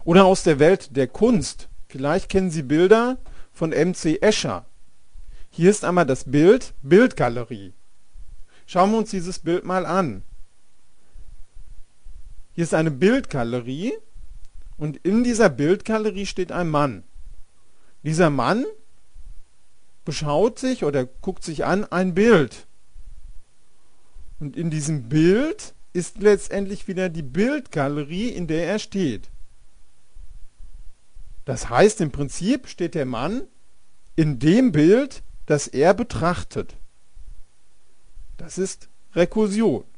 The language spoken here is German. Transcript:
Oder aus der Welt der Kunst. Vielleicht kennen Sie Bilder von M.C. Escher. Hier ist einmal das Bild, Bildgalerie. Schauen wir uns dieses Bild mal an. Hier ist eine Bildgalerie und in dieser Bildgalerie steht ein Mann. Dieser Mann beschaut sich oder guckt sich an ein Bild. Und in diesem Bild ist letztendlich wieder die Bildgalerie, in der er steht. Das heißt, im Prinzip steht der Mann in dem Bild, das er betrachtet. Das ist Rekursion.